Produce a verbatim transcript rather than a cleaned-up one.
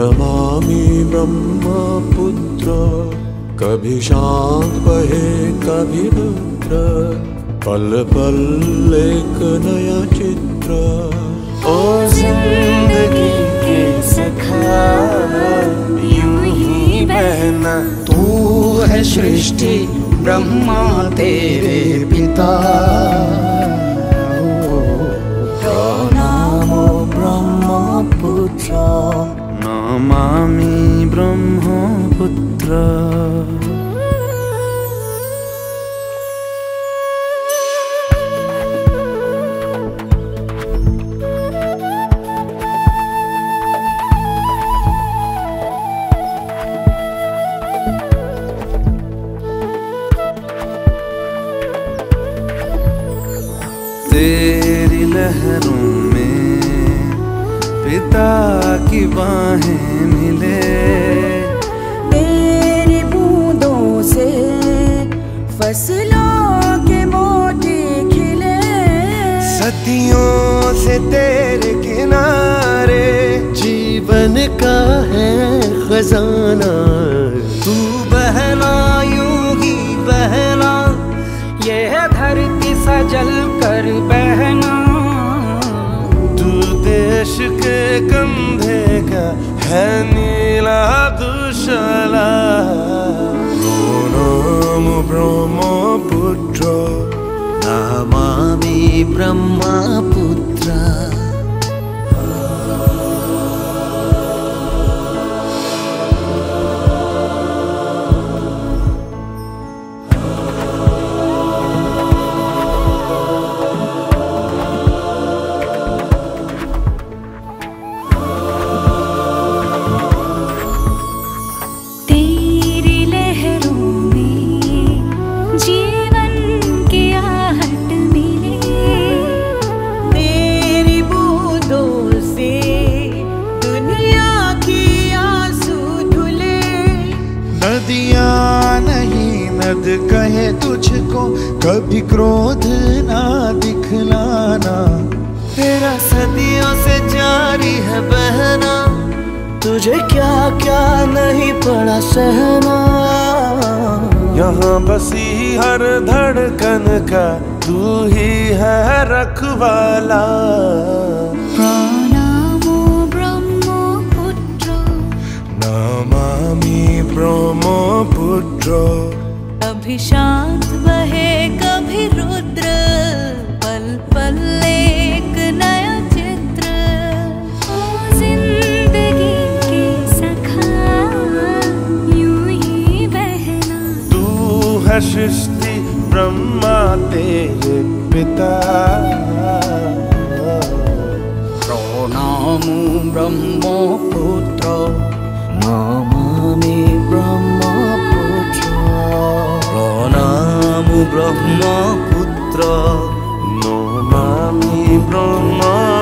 नमामि ब्रह्मपुत्र। कभी शांत बहे कभी रुद्र, पल पल एक नया चित्र। ओ जिंदगी के सखा यूं ही बहना, तू है सृष्टि ब्रह्मा तेरे पिता। प्रणमो ब्रह्मपुत्र, नमामि ब्रह्मपुत्र। तेरी लहरों में पिता की बाहें मिले, तेरी बूंदों से फसलों के मोती खिले। सदियों से तेरे किनारे जीवन का है खजाना। तू बहना यूं ही बहना, ये धरती सजल कर बहना। तू देश के कंधे का है नीला दुशाला। नमामि ब्रह्मपुत्र, नमामि ब्रह्मपुत्र। नदियाँ नहीं नद कहे तुझको, कभी क्रोध ना दिखलाना। तेरा सदियों से जारी है बहना, तुझे क्या क्या नहीं पड़ा सहना। यहाँ बसी हर धड़कन का तू ही है रखवाला। नमामि ब्रह्मपुत्र। कभी शांत बहे कभी रुद्र, पल पल एक नया चित्र। ओ जिंदगी के सखा यूं ही बहना, तू है सृष्टि ब्रह्मा तेरे पिता। प्रणमो ब्रह्मपुत्र, नमामि ब्रह्मपुत्र। प्रणाम ब्रह्मपुत्र, नमामि ब्रह्म